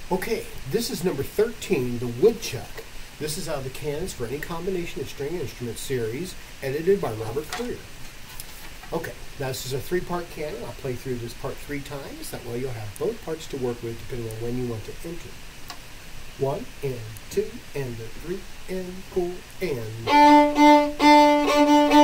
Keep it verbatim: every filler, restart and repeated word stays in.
Okay, this is number thirteen, the Woodchuck. This is out of the Canons for Any Combination of String Instruments series, edited by Robert Career. Okay, now this is a three-part canon. I'll play through this part three times. That way you'll have both parts to work with depending on when you want to enter. One, and two, and the three, and four, and...